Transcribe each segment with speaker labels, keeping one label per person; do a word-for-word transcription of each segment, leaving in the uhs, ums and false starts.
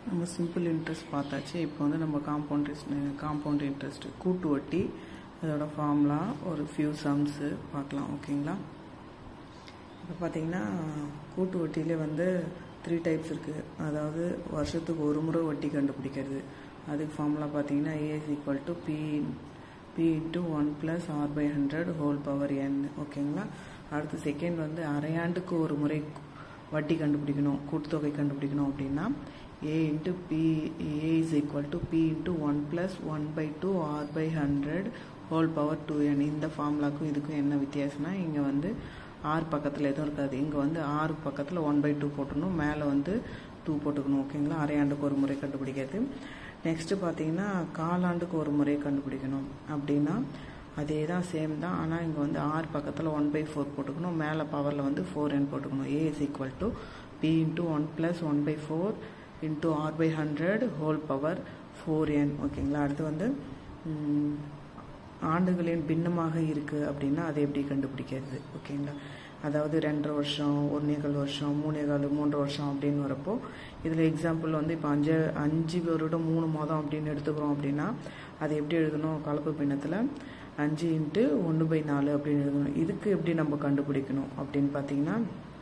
Speaker 1: நம்ம simple interest பார்த்தாச்சு. இப்போ வந்து நம்ம காம்பவுண்ட் காம்பவுண்ட் இன்ட்ரெஸ்ட் கூட்டு வட்டி அதோட ஃபார்முலா ஒரு ஃபியூ சம்ஸு பார்க்கலாம். ஓகேங்களா? இப்போ பார்த்தீங்கன்னா கூட்டு வட்டியிலே வந்து த்ரீ டைப்ஸ் இருக்குது. அதாவது வருஷத்துக்கு ஒரு முறை வட்டி கண்டுபிடிக்கிறது. அதுக்கு ஃபார்முலா பார்த்தீங்கன்னா A is equal to P P into one plus R by hundred whole power N. ஓகேங்களா? அடுத்து செகண்ட் வந்து அரையாண்டுக்கு ஒரு முறை வட்டி கண்டுபிடிக்கணும், கூட்டுத்தொகை கண்டுபிடிக்கணும் அப்படின்னா A into P A is equal to P into one plus one by two R by hundred whole power two N. இந்த ஃபார்முலாக்கும் இதுக்கும் என்ன வித்தியாசம்னா இங்கே வந்து ஆறு பக்கத்தில் எதுவும் இருக்காது. இங்கே வந்து ஆறு பக்கத்தில் ஒன் பை டூ போட்டுக்கணும், மேலே வந்து டூ போட்டுக்கணும். ஓகேங்களா? அரையாண்டுக்கு ஒரு முறை கண்டுபிடிக்கிறது. நெக்ஸ்ட்டு பார்த்தீங்கன்னா காலாண்டுக்கு ஒரு முறை கண்டுபிடிக்கணும் அப்படின்னா அதே தான், சேம் தான். ஆனால் இங்கே வந்து ஆறு பக்கத்தில் ஒன் பை ஃபோர் போட்டுக்கணும், மேலே பவரில் வந்து ஃபோர் என் போட்டுக்கணும். A is equal to P into one plus one by four into R by hundred whole power four N. ஓகேங்களா? அடுத்து வந்து ஆண்டுகளின் பின்னமாக இருக்குது அப்படின்னா அதை எப்படி கண்டுபிடிக்கிறது? ஓகேங்களா? அதாவது ரெண்டரை வருஷம், ஒன்னேகால் வருஷம், மூணேகால் மூன்று வருஷம் அப்படின்னு வரப்போ இதில் எக்ஸாம்பிள் வந்து இப்போ அஞ்சு அஞ்சு வருடம் மூணு மாதம் அப்படின்னு எடுத்துக்கிறோம் அப்படின்னா அதை எப்படி எழுதணும்? கலப்பு பின்னத்தில் அஞ்சு இன்ட்டு ஒன்று பை நாலு அப்படின்னு எழுதணும். இதுக்கு எப்படி நம்ம கண்டுபிடிக்கணும் அப்படின்னு பார்த்தீங்கன்னா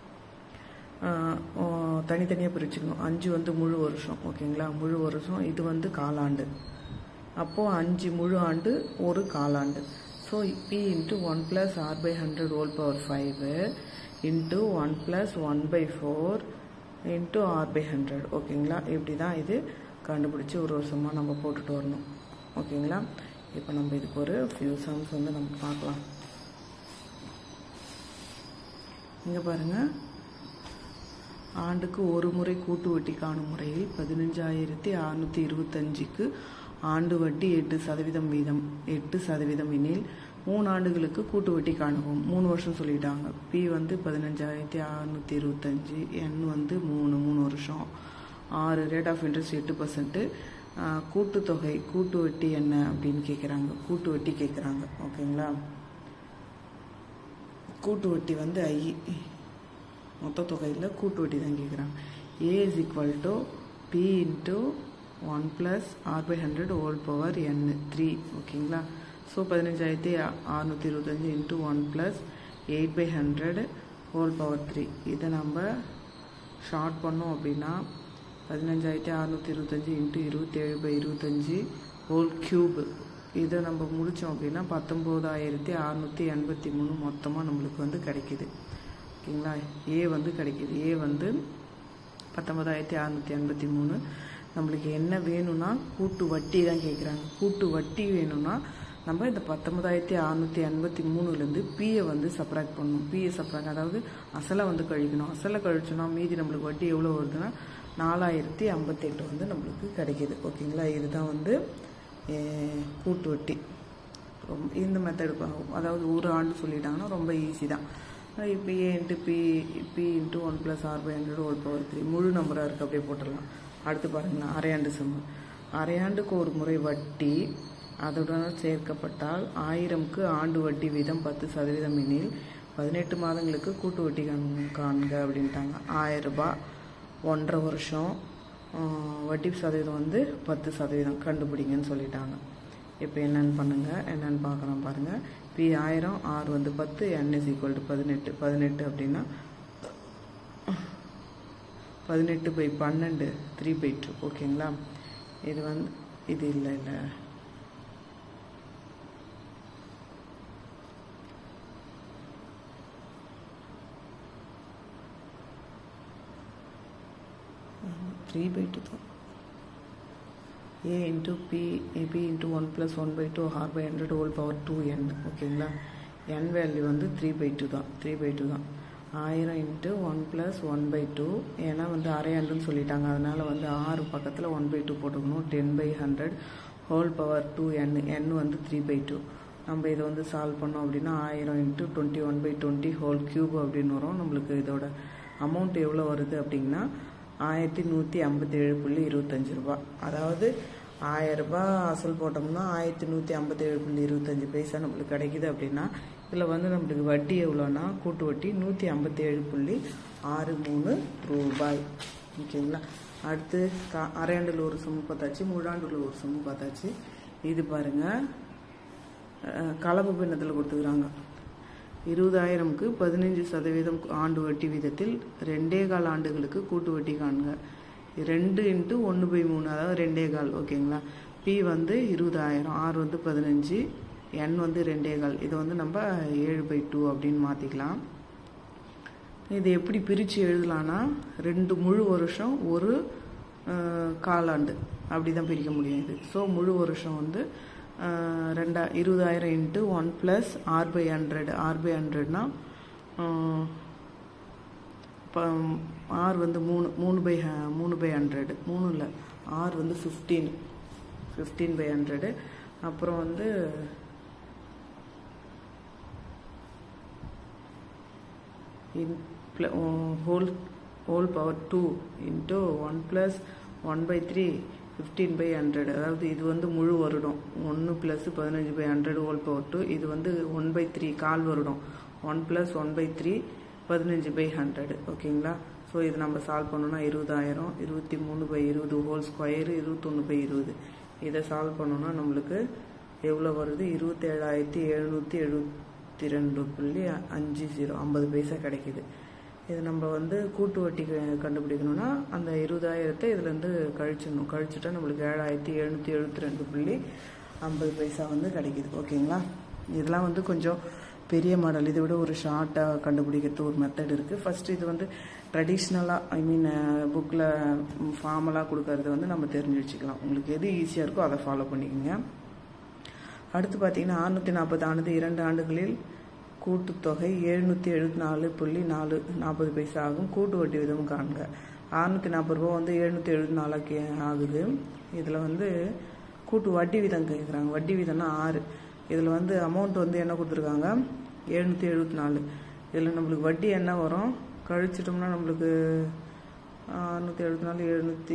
Speaker 1: தனித்தனியாக பிரிச்சுக்கணும். அஞ்சு வந்து முழு வருஷம். ஓகேங்களா? முழு வருஷம். இது வந்து காலாண்டு. அப்போது அஞ்சு முழு ஆண்டு ஒரு காலாண்டு. So P into one plus R by hundred whole power five into one plus one by four into R by hundred. ஓகேங்களா? இப்படி தான் இது கண்டுபிடிச்சி ஒரு வருஷமாக நம்ம போட்டுட்டு வரணும். ஓகேங்களா? இப்போ நம்ம இதுக்கு ஒரு ஃபியூ சம்ஸ் வந்து நம்ம பார்க்கலாம். இங்கே பாருங்கள், ஆண்டுக்கு ஒரு முறை கூட்டு வட்டி காணும் முறையில் பதினஞ்சாயிரத்தி அறுநூற்றி இருபத்தஞ்சுக்கு ஆண்டு வட்டி எட்டு சதவீதம் வீதம் எட்டு சதவீதம் எனில் மூணு ஆண்டுகளுக்கு கூட்டு வட்டி காணுவோம். மூணு வருஷம் சொல்லிட்டாங்க. பி வந்து பதினஞ்சாயிரத்தி அறுநூற்றி இருபத்தஞ்சி, என் வந்து மூணு மூணு வருஷம், ஆறு ரேட் ஆஃப் இன்ட்ரெஸ்ட் எட்டு பர்சன்ட்டு. கூட்டுத்தொகை கூட்டு வட்டி என்ன அப்படின்னு கேட்குறாங்க. கூட்டு வட்டி கேட்குறாங்க. ஓகேங்களா? கூட்டு வட்டி வந்து ஐ மொத்த தொகையில் கூட்டு வட்டி தான் கேட்குறாங்க. A is equal to P into one plus R by hundred whole power N three. ஓகேங்களா? ஸோ பதினஞ்சாயிரத்தி அறுநூற்றி இருபத்தஞ்சி into one plus eight by hundred whole power three. இதை நம்ம ஷார்ட் பண்ணோம் அப்படின்னா பதினஞ்சாயிரத்தி அறுநூற்றி இருபத்தஞ்சி இன்ட்டு இருபத்தேழு பை இருபத்தஞ்சி ஹோல் க்யூபு. இதை நம்ம முடித்தோம் அப்படின்னா பத்தொம்போதாயிரத்தி அறுநூற்றி எண்பத்தி மூணு மொத்தமாக நம்மளுக்கு வந்து கிடைக்கிது. ஓகேங்களா? ஏ வந்து கிடைக்கிது. ஏ வந்து பத்தொன்பதாயிரத்தி அறுநூற்றி எண்பத்தி மூணு. நம்மளுக்கு என்ன வேணும்னா கூட்டு வட்டி தான் கேட்குறாங்க. கூட்டு வட்டி வேணும்னா நம்ம இந்த பத்தொன்பதாயிரத்தி அறுநூற்றி எண்பத்தி மூணுலேருந்து பியை வந்து சப்ராக்ட் பண்ணணும். பியை சப்ராக்ட் அதாவது அசலை வந்து கழிக்கணும். அசலை கழிச்சோன்னா மீதி நம்மளுக்கு வட்டி எவ்வளோ வருதுன்னா நாலாயிரத்தி ஐம்பத்தெட்டு வந்து நம்மளுக்கு கிடைக்கிது. ஓகேங்களா? இதுதான் வந்து கூட்டு வட்டி. ரொம்ப இந்த மெத்தடு, அதாவது ஒரு ஆண்டு சொல்லிட்டாங்கன்னா ரொம்ப ஈஸி தான். இப்போ A into P P into one plus R by hundred whole power three முழு நம்பராக இருக்குது, அப்படியே போட்டுடலாம். அடுத்து பாருங்களா, அரையாண்டு சம்மு. அரையாண்டுக்கு ஒரு முறை வட்டி அதுடன் சேர்க்கப்பட்டால் ஆயிரம்க்கு ஆண்டு வட்டி வீதம் பத்து சதவீதம் எனில் பதினெட்டு மாதங்களுக்கு கூட்டு வட்டி காண்க அப்படின்ட்டாங்க. ஆயிரம் ரூபாய் ஒன்றரை வருஷம் வட்டி சதவீதம் வந்து பத்து சதவீதம் கண்டுபிடிங்கன்னு சொல்லிட்டாங்க. இப்போ என்னென்னு பண்ணுங்கள், என்னென்னு பார்க்கலாம் பாருங்கள். பி ஆயிரம், ஆறு வந்து பத்து, என் இஸ் ஈக்குவல் டு பதினெட்டு. பதினெட்டு அப்படின்னா பதினெட்டு பை பன்னெண்டு த்ரீ பை டூ. ஓகேங்களா? இது வந்து இது இல்லை இல்லை த்ரீ பை டூ தான். A into P P into one plus one by two R by hundred whole power two N. ஓகேங்களா? என் வேல்யூ வந்து த்ரீ பை டூ தான். த்ரீ பை டூ தான். ஆயிரம் into one plus one by two, ஏன்னா வந்து அரையாண்டுன்னு சொல்லிட்டாங்க, அதனால் வந்து ஆறு பக்கத்தில் ஒன் பை டூ போட்டுக்கணும். Ten by hundred whole power two N. N வந்து த்ரீ பை டூ. நம்ம இதை வந்து சால்வ் பண்ணோம் அப்படின்னா ஆயிரம் into twenty one by twenty whole cube அப்படின்னு வரும். நம்மளுக்கு இதோட அமௌண்ட் எவ்வளோ வருது அப்படின்னா ஆயிரத்தி நூற்றி ஐம்பத்தி ஏழு புள்ளி இருபத்தஞ்சி ரூபா. அதாவது ஆயிரரூபா அசல் போட்டோம்னா ஆயிரத்தி நூற்றி ஐம்பத்தேழு புள்ளி இருபத்தஞ்சி பைசா நம்மளுக்கு கிடைக்கிது. அப்படின்னா இதில் வந்து நம்மளுக்கு வட்டி எவ்வளோன்னா கூட்டு வட்டி நூற்றி ஐம்பத்தேழு புள்ளி ஆறு மூணு ரூபாய். ஓகேங்களா? அடுத்து கா அரையாண்டில் ஒரு சம்மு பார்த்தாச்சு, முழாண்டில் ஒரு சம்மு பார்த்தாச்சு. இது பாருங்கள், கலப்பு பின்னத்தில் கொடுத்துக்கிறாங்க. இருபதாயிரம்க்கு பதினஞ்சு சதவீதம் ஆண்டு வட்டி வீதத்தில் ரெண்டே கால் ஆண்டுகளுக்கு கூட்டு வட்டி காண்க. ரெண்டு இன்ட்டு ஒன்று பை மூணு, அதாவது ரெண்டே கால். ஓகேங்களா. பி வந்து இருபதாயிரம், ஆர் வந்து பதினஞ்சு, என் வந்து ரெண்டே கால். இதை வந்து நம்ம ஏழு பை டூ அப்படின்னு மாற்றிக்கலாம். இது எப்படி பிரித்து எழுதலான்னா, ரெண்டு முழு வருஷம் ஒரு காலாண்டு அப்படி தான் பிரிக்க முடியும் இது. ஸோ முழு வருஷம் வந்து ரெண்டா இருபதாயிரம் into one plus R by hundred. R by ஹண்ட்ரட்னா இப்போ ஆர் வந்து மூணு மூணு பை மூணு பை ஹண்ட்ரடு மூணு இல்லை ஆர் வந்து ஃபிஃப்டீன் ஃபிஃப்டீன் பை ஹண்ட்ரடு. அப்புறம் வந்து in whole whole power two into one plus one by three fifteen by hundred. அதாவது இது வந்து முழு வருடம். ஒன்று ப்ளஸ் பதினஞ்சு by hundred whole power two. இது வந்து ஒன் பை த்ரீ கால் வருடம். One plus one by three பதினஞ்சு பை ஹண்ட்ரடு. ஓகேங்களா. ஸோ இது நம்ம சால்வ் பண்ணோன்னா இருபதாயிரம் இருபத்தி மூணு பை இருபது ஹோல் ஸ்கொயரு இருபத்தொன்று பை இருபது. இதை சால்வ் பண்ணோன்னா நம்மளுக்கு எவ்வளோ வருது? இருபத்தேழாயிரத்தி எழுநூற்றி எழுபத்தி ரெண்டு புள்ளி அஞ்சு ஜீரோ ஐம்பது பைசா கிடைக்கிது. இது நம்ம வந்து கூட்டு வட்டி கண்டுபிடிக்கணும்னா அந்த இருபதாயிரத்தை இதுலேருந்து கழிச்சிடணும். கழிச்சுட்டா நம்மளுக்கு ஏழாயிரத்தி எழுநூற்றி எழுபத்தி ரெண்டு புள்ளி ஐம்பது பைசா வந்து கிடைக்கிது. ஓகேங்களா. இதெல்லாம் வந்து கொஞ்சம் பெரிய மாடல். இதை விட ஒரு ஷார்ட்டாக கண்டுபிடிக்கிறது ஒரு மெத்தட் இருக்குது. ஃபஸ்ட்டு இது வந்து ட்ரெடிஷ்னலாக ஐ மீன் புக்கில் ஃபார்மலாக கொடுக்கறத வந்து நம்ம தெரிஞ்சு வச்சுக்கலாம். உங்களுக்கு எது ஈஸியாக இருக்கோ அதை ஃபாலோ பண்ணிக்கோங்க. அடுத்து பார்த்தீங்கன்னா அறுநூற்றி நாற்பது ஆனது இரண்டு ஆண்டுகளில் கூட்டுத்தொகை எழுநூற்றி எழுபத்தி நாலு புள்ளி நாலு நாற்பது பைசா ஆகும். கூட்டு வட்டி விதம் காண்க. அறுநூற்றி நாற்பது ரூபா வந்து எழுநூற்றி எழுபத்தி நாலாக்கு ஆகுது. இதில் வந்து கூட்டு வட்டி விதம் கேட்குறாங்க. வட்டி விதம்னா ஆறு. இதில் வந்து அமௌண்ட் வந்து என்ன கொடுத்துருக்காங்க? எழுநூற்றி எழுபத்தி நாலு. இதில் நம்மளுக்கு வட்டி என்ன வரும்? கழிச்சிட்டோம்னா நம்மளுக்கு அறுநூற்றி எழுபத்தி நாலு எழுநூற்றி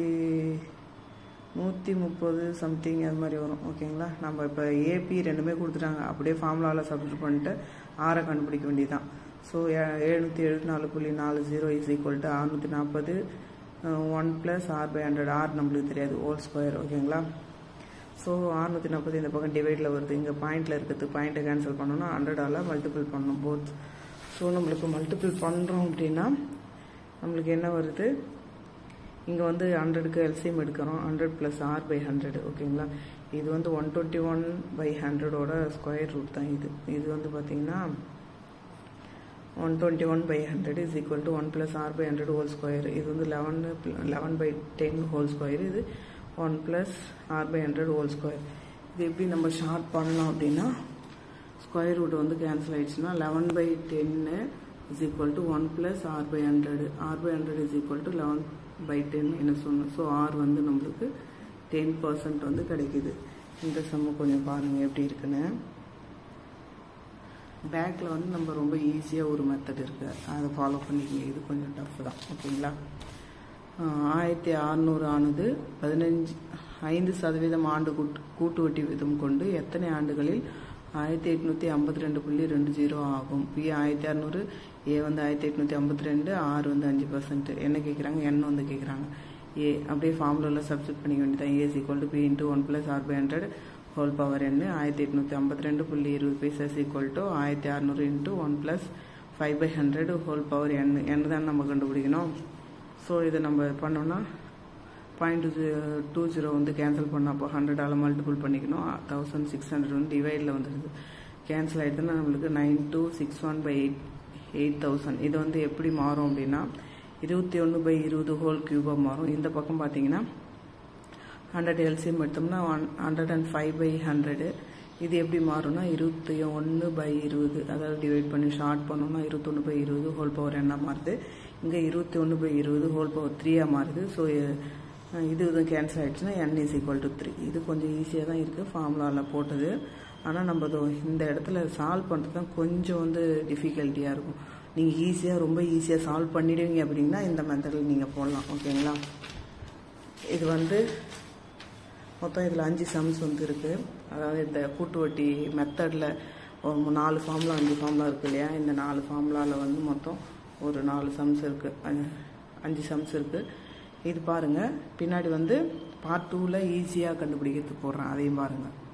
Speaker 1: நூற்றி முப்பது சம்திங் அது மாதிரி வரும். ஓகேங்களா. நம்ம இப்போ ஏபி ரெண்டுமே கொடுத்துட்டாங்க. அப்படியே ஃபார்முலாவில் சப்ஸ்டிட் பண்ணிட்டு ஆரை கண்டுபிடிக்க வேண்டியதுதான். ஸோ எழுநூற்றி எழுபத்தி நாலு புள்ளி நாலு ஜீரோ இஸ் ஈக்குவல் டு அறுநூற்றி நாற்பது one plus R by hundred. R நம்மளுக்கு தெரியாது, ஹோல் ஸ்கொயர். ஓகேங்களா. ஸோ அறுநூற்றி நாற்பது இந்த பக்கம் டிவைடில் வருது. இங்கே பாயிண்டில் இருக்கிறது பாயிண்ட்டை கேன்சல் பண்ணோன்னா ஹண்ட்ரடால் மல்டிபிள் பண்ணணும் போத். ஸோ நம்மளுக்கு மல்டிபிள் பண்ணுறோம் அப்படின்னா நம்மளுக்கு என்ன வருது? இங்கே வந்து ஹண்ட்ரடுக்கு எல்சிஎம் எடுக்கிறோம். Hundred plus R by hundred. ஓகேங்களா. இது வந்து ஒன் டுவெண்ட்டி ஒன் பை ஹண்ட்ரடோட ஸ்கொயர் ரூட் தான் இது. இது வந்து பார்த்தீங்கன்னா one twenty one by hundred is equal to one plus R by hundred whole square. இது வந்து eleven eleven by ten whole square. இது one plus R by hundred whole square. இது எப்படி நம்ம ஷார்ட் பண்ணலாம் அப்படின்னா ஸ்கொயர் ரூட் வந்து cancel ஆயிடுச்சுன்னா லெவன் பை டென்னு is equal to one plus R by hundred. R by hundred is equal to eleven by ten என்ன சொன்னோம். ஸோ ஆர் வந்து நம்மளுக்கு டென் பர்சன்ட் வந்து கிடைக்கிது. இந்த சம்மு கொஞ்சம் பாருங்கள் எப்படி இருக்குன்னு. பேக்கில் வந்து நம்ம ரொம்ப ஈஸியாக ஒரு மெத்தட் இருக்குது, அதை ஃபாலோ பண்ணிக்கங்க. இது கொஞ்சம் டஃப் தான். ஓகேங்களா. ஆயிரத்தி அறநூறு ஆனது பதினஞ்சு ஐந்து சதவீதம் ஆண்டு கூட்டு கூட்டு வட்டி விதம் கொண்டு எத்தனை ஆண்டுகளில் ஆயிரத்தி எட்நூற்றி ஐம்பத்தி ரெண்டு புள்ளி ரெண்டு ஜீரோ ஆகும். பி ஆயிரத்தி அறநூறு, ஏ வந்து ஆயிரத்தி எட்நூற்றி ஐம்பத்தி ரெண்டு, ஆர் வந்து அஞ்சு பர்சன்ட். என்ன கேட்குறாங்க? என் வந்து கேட்குறாங்க. ஏ அப்படியே ஃபார்முலாவில் சப்ஸ்டிட் பண்ணிக்க வேண்டியதான். A is equal to P into one plus R by hundred whole power N. ஆயிரத்தி எட்நூற்றி ஐம்பத்தி ரெண்டு புள்ளி இருபது பைசா ஈக்குவல் டு ஆயிரத்தி அறநூறு into one plus five by hundred whole power N. N தான் நம்ம கண்டுபிடிக்கணும். ஸோ இதை நம்ம பண்ணோன்னா பாயிண்ட் டூ ஜீரோ வந்து கேன்சல் பண்ணோம். அப்போ ஹண்ட்ரடால் மல்டிபிள் பண்ணிக்கணும். தௌசண்ட் சிக்ஸ் ஹண்ட்ரட் வந்து டிவைடில் வந்துடுது. கேன்சல் ஆகிடுதுன்னா நம்மளுக்கு nine two six one by eight eight thousand. இது வந்து எப்படி மாறும் அப்படின்னா இருபத்தி ஒன்று பை இருபது ஹோல் கியூபாக மாறும். இந்த பக்கம் பார்த்தீங்கன்னா ஹண்ட்ரட் எல்சிஎம் எடுத்தோம்னா one hundred and five by hundred. இது எப்படி மாறும்னா இருபத்தி ஒன்று பை இருபது, அதாவது டிவைட் பண்ணி ஷார்ட் பண்ணோம்னா இருபத்தொன்று பை இருபது ஹோல் பவர் என்ன மாறுது. இங்கே இருபத்தி ஒன்று பை இருபது ஹோல் பவர் த்ரீயாக மாறுது. ஸோ இது இதுவும் கேன்சல் ஆகிடுச்சுன்னா N is equal to three. இது கொஞ்சம் ஈஸியாக தான் இருக்குது ஃபார்முலாவில் போட்டது. ஆனால் நம்ம இந்த இடத்துல சால்வ் பண்ணுறது தான் கொஞ்சம் வந்து டிஃபிகல்ட்டியாக இருக்கும். நீங்கள் ஈஸியாக ரொம்ப ஈஸியாக சால்வ் பண்ணிடுவீங்க அப்படின்னா இந்த மெத்தடில் நீங்கள் போடலாம். ஓகேங்களா. இது வந்து மொத்தம் இதில் அஞ்சு சம்ஸ் வந்து இருக்குது. அதாவது இந்த கூட்டு வட்டி மெத்தடில் ஒரு நாலு ஃபார்முலா அஞ்சு ஃபார்முலா இருக்குது இல்லையா. இந்த நாலு ஃபார்முலாவில் வந்து மொத்தம் ஒரு நாலு சம்ஸ் இருக்குது, அஞ்சு சம்ஸ் இருக்குது. இது பாருங்கள், பின்னாடி வந்து பார்ட் டூவில் ஈஸியாக கண்டுபிடிக்கிறதுக்கு போடுறேன், அதையும் பாருங்கள்.